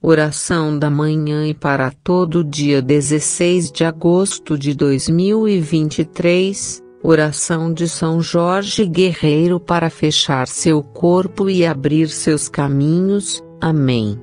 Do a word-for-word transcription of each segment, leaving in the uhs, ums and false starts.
Oração da manhã e para todo dia dezesseis de agosto de dois mil e vinte e três, oração de São Jorge Guerreiro para fechar seu corpo e abrir seus caminhos. Amém.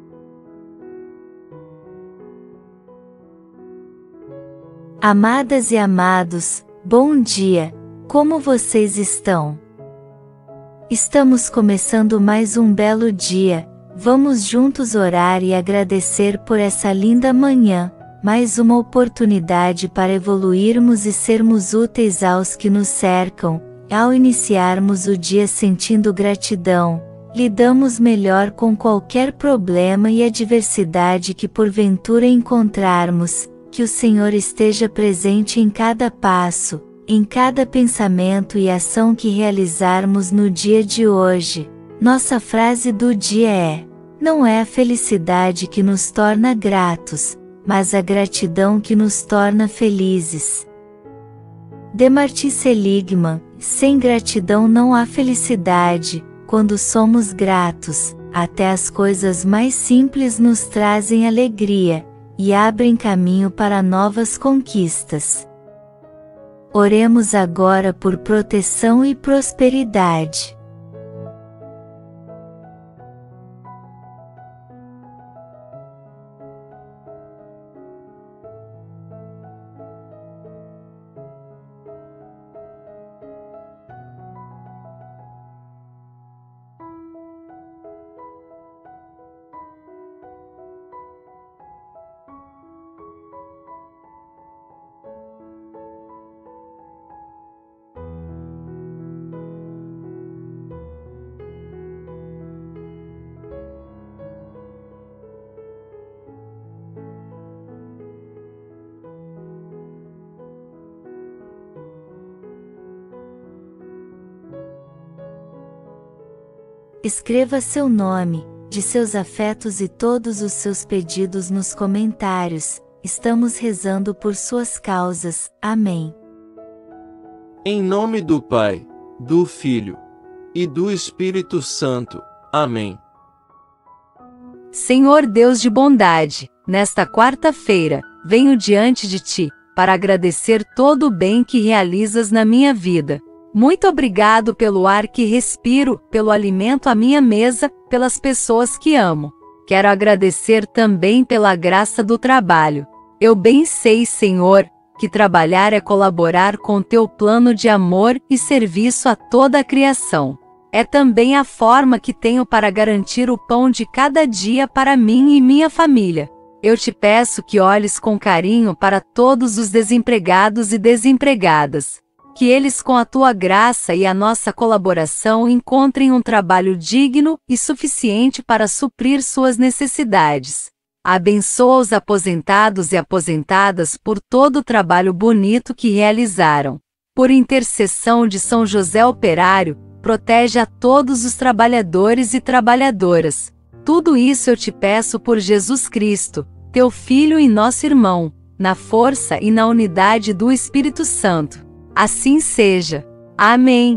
Amadas e amados, bom dia, como vocês estão? Estamos começando mais um belo dia, vamos juntos orar e agradecer por essa linda manhã, mais uma oportunidade para evoluirmos e sermos úteis aos que nos cercam. Ao iniciarmos o dia sentindo gratidão, lidamos melhor com qualquer problema e adversidade que porventura encontrarmos. Que o Senhor esteja presente em cada passo, em cada pensamento e ação que realizarmos no dia de hoje. Nossa frase do dia é: não é a felicidade que nos torna gratos, mas a gratidão que nos torna felizes. Demartine Seligman: sem gratidão não há felicidade. Quando somos gratos, até as coisas mais simples nos trazem alegria e abrem caminho para novas conquistas. Oremos agora por proteção e prosperidade. Escreva seu nome, de seus afetos e todos os seus pedidos nos comentários. Estamos rezando por suas causas. Amém. Em nome do Pai, do Filho e do Espírito Santo. Amém. Senhor Deus de bondade, nesta quarta-feira, venho diante de Ti, para agradecer todo o bem que realizas na minha vida. Muito obrigado pelo ar que respiro, pelo alimento à minha mesa, pelas pessoas que amo. Quero agradecer também pela graça do trabalho. Eu bem sei, Senhor, que trabalhar é colaborar com Teu plano de amor e serviço a toda a criação. É também a forma que tenho para garantir o pão de cada dia para mim e minha família. Eu te peço que olhes com carinho para todos os desempregados e desempregadas. Que eles, com a Tua graça e a nossa colaboração, encontrem um trabalho digno e suficiente para suprir suas necessidades. Abençoa os aposentados e aposentadas por todo o trabalho bonito que realizaram. Por intercessão de São José Operário, protege a todos os trabalhadores e trabalhadoras. Tudo isso eu te peço por Jesus Cristo, Teu Filho e nosso irmão, na força e na unidade do Espírito Santo. Assim seja. Amém.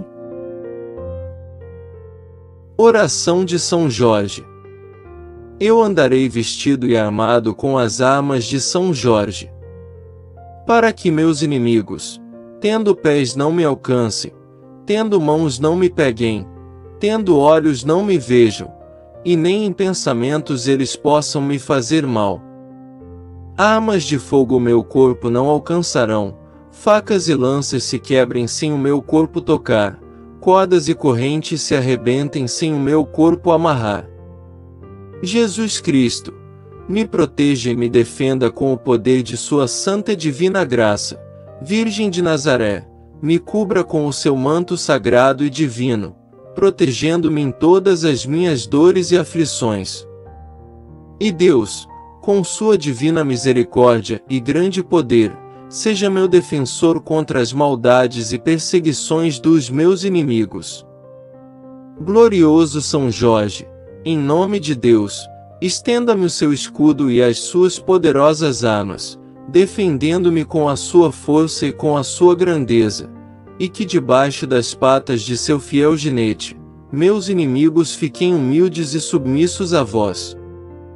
Oração de São Jorge. Eu andarei vestido e armado com as armas de São Jorge, para que meus inimigos, tendo pés não me alcancem, tendo mãos não me peguem, tendo olhos não me vejam, e nem em pensamentos eles possam me fazer mal. Armas de fogo o meu corpo não alcançarão, facas e lanças se quebrem sem o meu corpo tocar, cordas e correntes se arrebentem sem o meu corpo amarrar. Jesus Cristo, me proteja e me defenda com o poder de sua santa e divina graça. Virgem de Nazaré, me cubra com o seu manto sagrado e divino, protegendo-me em todas as minhas dores e aflições. E Deus, com sua divina misericórdia e grande poder, seja meu defensor contra as maldades e perseguições dos meus inimigos. Glorioso São Jorge, em nome de Deus, estenda-me o seu escudo e as suas poderosas armas, defendendo-me com a sua força e com a sua grandeza, e que debaixo das patas de seu fiel ginete, meus inimigos fiquem humildes e submissos a vós.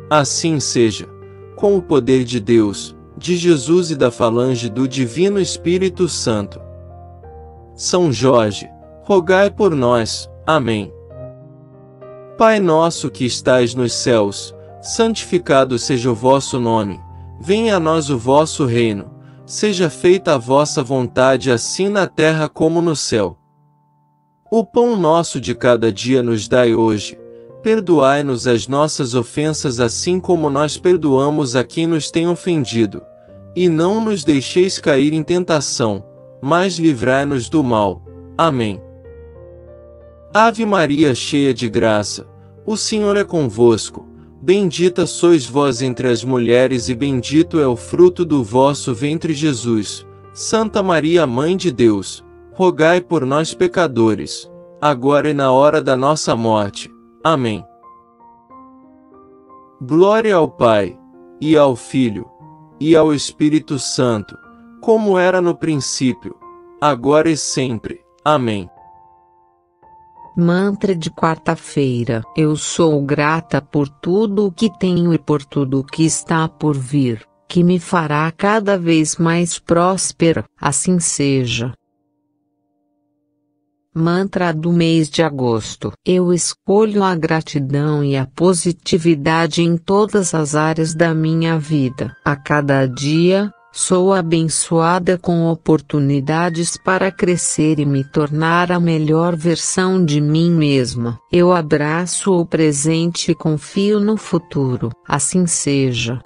Assim seja, com o poder de Deus, de Jesus e da falange do Divino Espírito Santo. São Jorge, rogai por nós. Amém. Pai nosso que estais nos céus, santificado seja o vosso nome. Venha a nós o vosso reino. Seja feita a vossa vontade assim na terra como no céu. O pão nosso de cada dia nos dai hoje. Perdoai-nos as nossas ofensas assim como nós perdoamos a quem nos tem ofendido. E não nos deixeis cair em tentação, mas livrai-nos do mal. Amém. Ave Maria, cheia de graça, o Senhor é convosco. Bendita sois vós entre as mulheres e bendito é o fruto do vosso ventre, Jesus. Santa Maria, Mãe de Deus, rogai por nós pecadores, agora e na hora da nossa morte. Amém. Glória ao Pai, e ao Filho, e ao Espírito Santo, como era no princípio, agora e sempre. Amém. Mantra de quarta-feira. Eu sou grata por tudo o que tenho e por tudo o que está por vir, que me fará cada vez mais próspera, assim seja. Mantra do mês de agosto. Eu escolho a gratidão e a positividade em todas as áreas da minha vida. A cada dia, sou abençoada com oportunidades para crescer e me tornar a melhor versão de mim mesma. Eu abraço o presente e confio no futuro. Assim seja.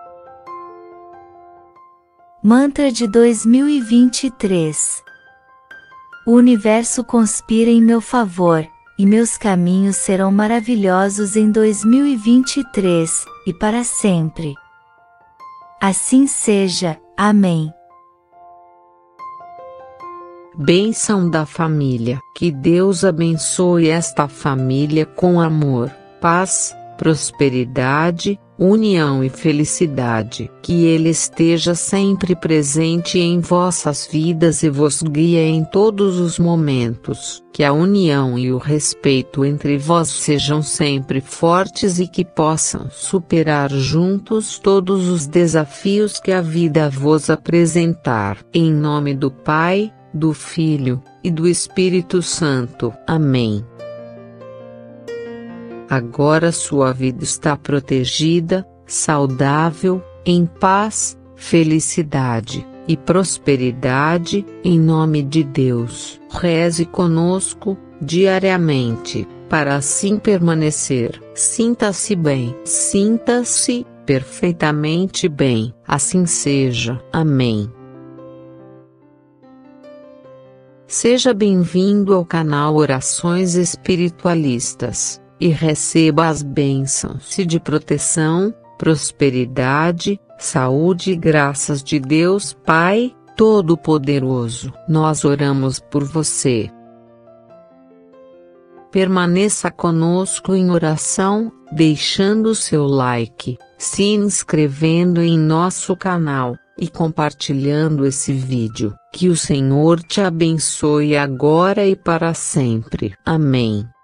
Mantra de dois mil e vinte e três. O universo conspira em meu favor, e meus caminhos serão maravilhosos em dois mil e vinte e três, e para sempre. Assim seja. Amém. Bênção da família. Que Deus abençoe esta família com amor, paz, prosperidade, união e felicidade. Que Ele esteja sempre presente em vossas vidas e vos guie em todos os momentos. Que a união e o respeito entre vós sejam sempre fortes e que possam superar juntos todos os desafios que a vida vos apresentar. Em nome do Pai, do Filho e do Espírito Santo. Amém. Agora sua vida está protegida, saudável, em paz, felicidade e prosperidade, em nome de Deus. Reze conosco, diariamente, para assim permanecer. Sinta-se bem. Sinta-se perfeitamente bem. Assim seja. Amém. Seja bem-vindo ao canal Orações Espiritualistas. E receba as bênçãos de proteção, prosperidade, saúde e graças de Deus Pai Todo-Poderoso. Nós oramos por você. Permaneça conosco em oração, deixando seu like, se inscrevendo em nosso canal e compartilhando esse vídeo. Que o Senhor te abençoe agora e para sempre. Amém.